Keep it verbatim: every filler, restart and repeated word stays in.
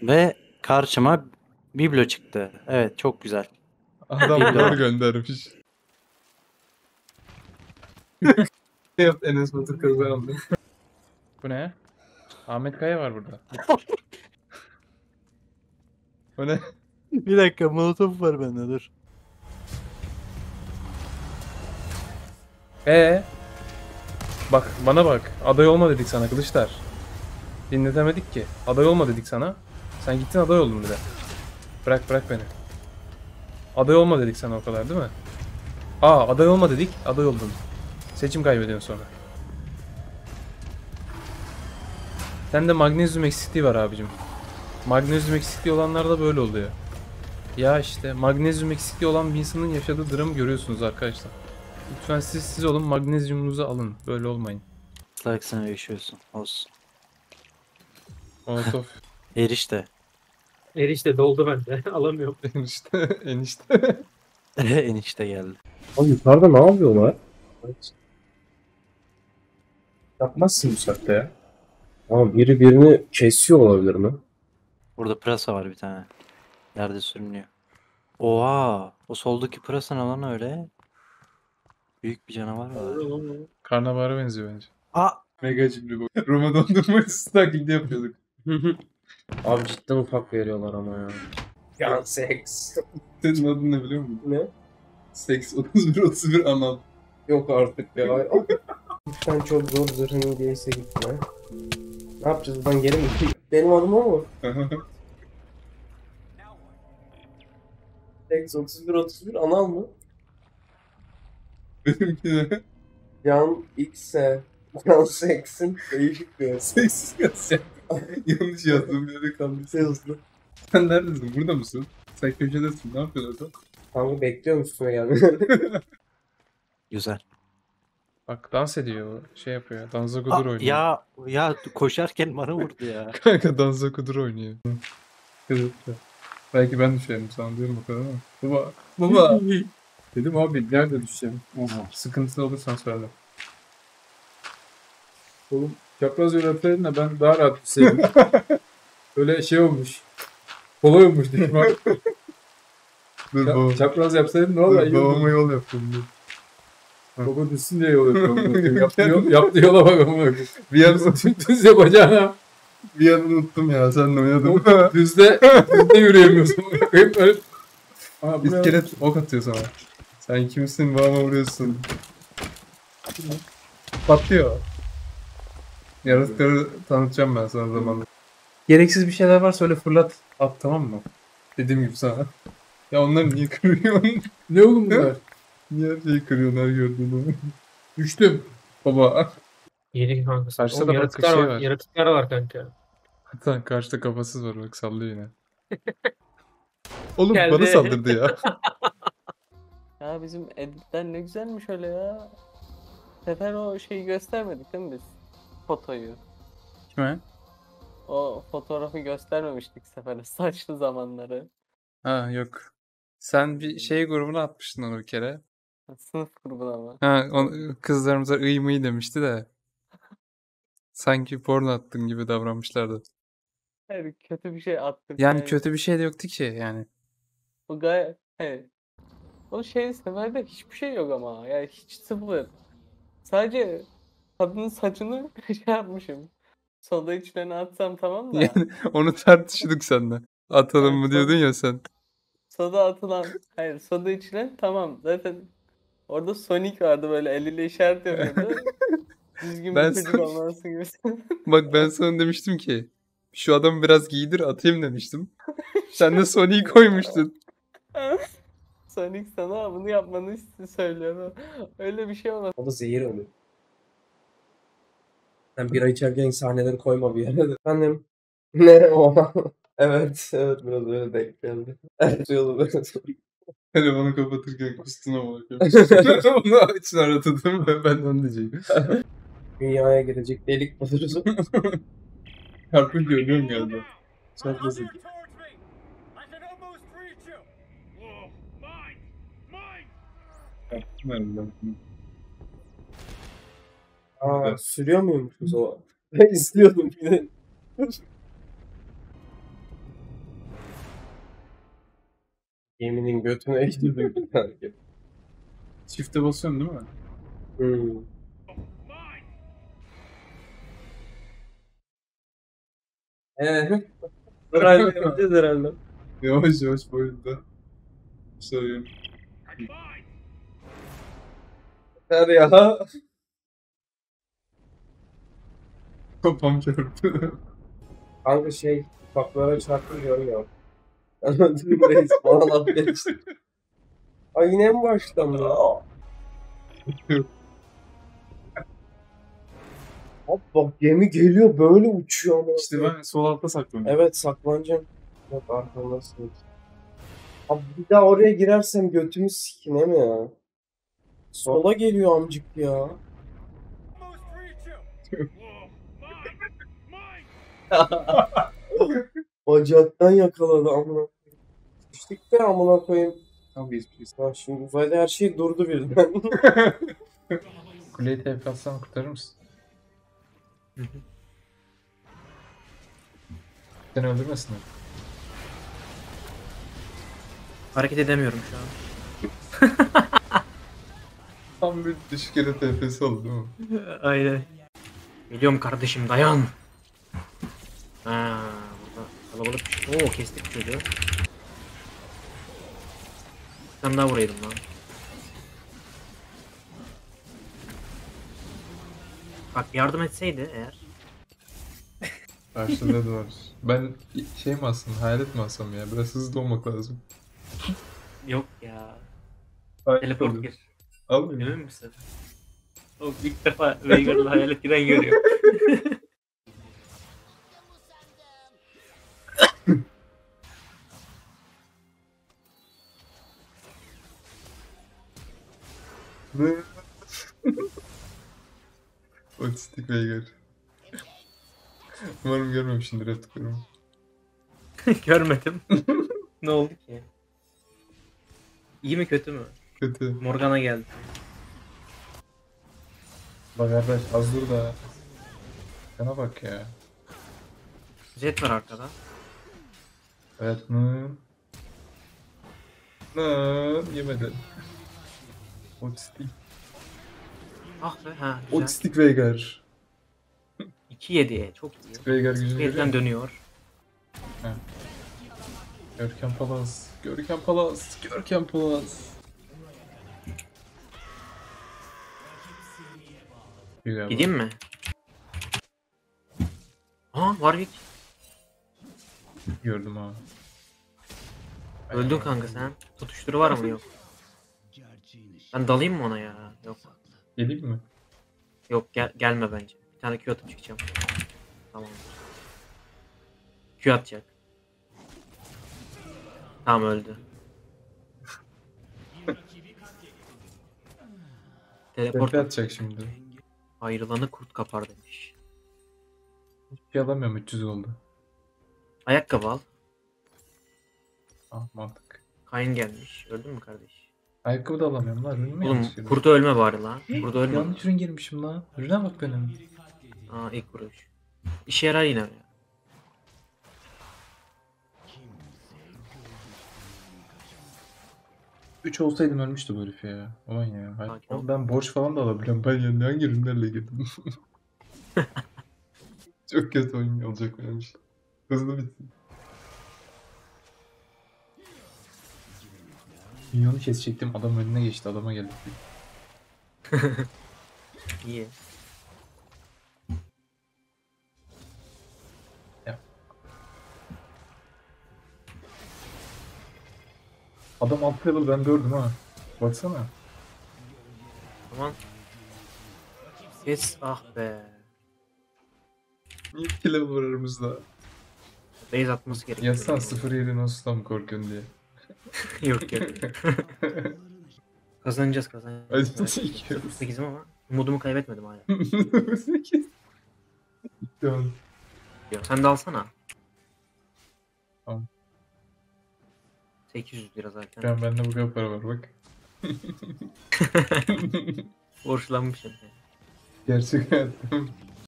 Ve karşıma biblo çıktı. Evet, çok güzel. Adam bunları göndermiş. Yap Enes Batur kazandı. Bu ne? Ahmet Kaya var burada. Bu ne? Bir dakika, molotof var bende, dur. Ee, bak bana bak. Aday olma dedik sana Kılıçlar. Dinletemedik ki. Aday olma dedik sana. Sen gittin aday oldun bir de. Bırak bırak beni. Aday olma dedik sana o kadar değil mi? Aa aday olma dedik. Aday oldun. Seçim kaybediyorsun sonra. Sende magnezyum eksikliği var abicim. Magnezyum eksikliği olanlarda böyle oluyor. Ya işte magnezyum eksikliği olan bir insanın yaşadığı dramı görüyorsunuz arkadaşlar. Lütfen siz siz olun, magnezyumunuzu alın. Böyle olmayın. Like sen yaşıyorsun. Olsun. Molotof. Erişte. Erişte doldu bende. Alamıyorum. enişte, enişte. Enişte geldi. Abi yukarıda ne yapıyorlar? Yapmazsın bu saatte ya. Ama biri birini kesiyor olabilir mi? Burada pırasa var bir tane. Yerde sürünüyor. Oha! O soldaki pırasa ne lan öyle? Büyük bir canavar var. Karnabahara benziyor bence. Aa! Mega cimri bu. Roma dondurması taklidi yapıyorduk. Abi cidden ufak veriyorlar ama ya. Ya seks. Senin adın ne biliyor musun? Ne? Seks otuz bir otuz bir anal. Yok artık ya. Lütfen çok zor zırhın hediyesi gitme. Ne yapacağız buradan geri mi? Benim adım o mu? Seks otuz bir otuz bir anal mı? Benimki de Yan X'e. Yan seksin değişik bir seksiz yazacak. Yanlış yazdım bir yere kalmış. hızlı. Sen neredesin? Burada mısın? Sen köşedesin. Ne yapıyorsun orada? Kanka bekliyorum üstüne gelmeni. Güzel. Bak dans ediyor. Şey yapıyor. Danza Aa, kudur oynuyor. ya ya koşarken bana vurdu ya. Kanka danza kudur oynuyor. Kızıklı. Belki ben düşerim sanıyorum o kadar ama. Baba. Baba. Dedim abi nerede düşeceğim? Sıkıntılı olursan söyle. Oğlum çapraz yönetmenin de ben daha rahat düşseydim. Öyle şey olmuş. Kolay olmuş düşman. Dur Ça- babam. çapraz yapsaydım ne olur? Dur babama yol yaptım. Dur. Baba düşsün diye yol yapıyorum. Yaptığı yol, yaptığı yola bak ama. Bir an, Düz yapacağına. bir an unuttum ya. Senle oynadım. Düzde, düzde yürüyemiyorsun. Hep böyle. Aa, bu ne? İskelet ok atıyor sana. Sen kimsin? Babama vuruyorsun. Patlıyor. Yaratıkları tanıtacağım ben sana zamanla. Gereksiz bir şeyler varsa öyle fırlat. At tamam mı? Dediğim gibi sana. Ya onları niye kırıyorsun? Ne oğlum bunlar? Niye her şeyi kırıyorsun her gördüğünü? Düştüm. Baba. Yeni kankası. Karşıda Oğlum, da bak yaratıklar şey var. var. Yaratıklar var kanka. Hatta karşıda kafasız var bak sallıyor yine. Oğlum Geldi. bana saldırdı ya. Ya bizim editler ne güzelmiş öyle ya. Sefer o şeyi göstermedik değil mi biz? Fotoyu. Kime? O fotoğrafı göstermemiştik Sefer'e. Saçlı zamanları. Ha yok. Sen bir şey grubuna atmıştın onu bir kere. Sınıf grubuna mı? Ha o, kızlarımıza ıy mıy demişti de. Sanki porno attın gibi davranmışlardı. Hayır, kötü bir şey attık. Yani kötü bir şey de yoktu ki yani. O gayet... Hayır. O şey Sefer'de hiçbir şey yok ama. Yani hiç sıfır. Sadece kadının saçını şey yapmışım. Soda içlerine atsam tamam da. Yani onu tartışıyorduk seninle. Atalım mı diyordun ya sen. Soda atılan... Hayır, soda içilen tamam. Zaten orada Sonic vardı, böyle eliyle işaret yapıyordu. Düzgün Ben bir çocuk sana- olmalısın gibi. Bak ben sana demiştim ki şu adamı biraz giydir atayım demiştim. Sen de Sony'yi koymuştun. Sonic sana bunu yapmanı söylüyor. Öyle bir şey olmaz. O da zehir oluyor. Sen bira içerken sahneleri koyma bir yere de. Efendim? Ne o? Evet, evet biraz öyle denk geldi. Evet yolu böyle. Telefonu kapatırken kustuna bakıyorum. Onu için aradım ve ben onu diyeceğim. Dünyaya girecek delik buluruz. Çarpınca ölüyorum galiba. Çok hızlı. Yaptım herhalde. Aa, sürüyor muymuşuz o? Ben istiyordum bir de. Geminin götüne girdim bir tane. Çifte basıyorsun değil mi? Hmm. Eee? Sırayla yapacağız herhalde. Yavaş yavaş boyunda. Soruyorum. Her ya. Kafam çarptı. Kanka şey, ufaklara çarpınca ya. Anladın mı reis? Bana laf geçti. Ay yine mi baştan ya? Abi bak gemi geliyor böyle uçuyor ama. İşte ben sol altta saklanıyorum. Evet saklanacağım. Bak arkamdasın. Abi bir daha oraya girersem götümü sikinem ya. Sola geliyor amcık ya. Bacaktan yakaladı amına. Düştük de amına koyayım. Tam geçmişiz. Ha şimdi uzayda her şey durdu birden. Kuleyi T P atsan kurtarır mısın? Seni öldürmesinler. Hareket edemiyorum şu an. Tam bir düşük yere T P'si oldu değil mi? Aynen. Geliyorum kardeşim dayan. Ha, burada kalabalık. Oo kestik çocuğu. Sen daha vuraydım lan. Bak yardım etseydi eğer. Karşıda da var. Ben şey mi alsam, hayalet mi alsam ya? Biraz hızlı olmak lazım. Yok ya. Hayalet Teleport alayım. gir. Almayayım. Emin misin? O ilk defa Veigar'la hayalet giren görüyor. Ne? Otistik Veigar. Umarım görmemişsindir yaptıklarımı. Görmedim. Ne oldu ki? İyi mi kötü mü? Kötü. Morgana geldi. Bak kardeş az dur da. Sana bak ya. Jet var arkada. Evet mı? Lan yemedi. Otistik. Ah be ha güzel. Otistik Veigar. iki yediye çok iyi. Veigar gücünü görüyor Birden musun? dönüyor. Görkem Palas. Görkem Palas. Görkem Palas. Güzel. Gideyim mi? Aa Warwick. Gördüm ha. Öldün kanka sen. Tutuşturu var mı yok? Ben dalayım mı ona ya? Yok. Geleyim mi? Yok gel gelme bence. Bir tane Q atıp çıkacağım. Tamam. Q atacak. Tamam öldü. Teleport Tepe atacak şimdi. ayrılanı kurt kapar demiş. Hiçbir şey alamıyorum üç yüz oldu. Ayakkabı al. Ah mantık. Kayn gelmiş. Öldün mü kardeş? Ayakkabı da alamıyorum lan. Ürün mü Oğlum yanlış girdim? kurda ölme bari lan. Burada ölme. Yanlış ürün girmişim lan. Ürüne bak benim. Aa ilk vuruş. İşe yarar yine ya. üç olsaydım ölmüştü bu herif ya. Aman ya. Hayır. Sakin ol. Oğlum ben borç falan da alabiliyorum. Ben yani hangi ürünlerle girdim? Çok kötü oyun olacak benim için. Hızlı bitsin. Minyonu kesecektim. Adam önüne geçti. Adama geldi. İyi. Adam alt level ben gördüm ha. Baksana. Tamam. Kes ah be. Niye iki level var aramızda? Base atması gerekiyor. Yazsana sıfır yedi nasıl mı korkuyorsun diye. Yok yok. Kazanacağız kazanacağız. Hadi Merak etme. çekiyoruz. sekizim ama umudumu kaybetmedim hala. sekiz. Şu an. Diyor. Sen de alsana. Tamam. sekiz yüz lira zaten. Şu an bende bu kadar para var bak. Borçlanmışım. Gerçek hayatım.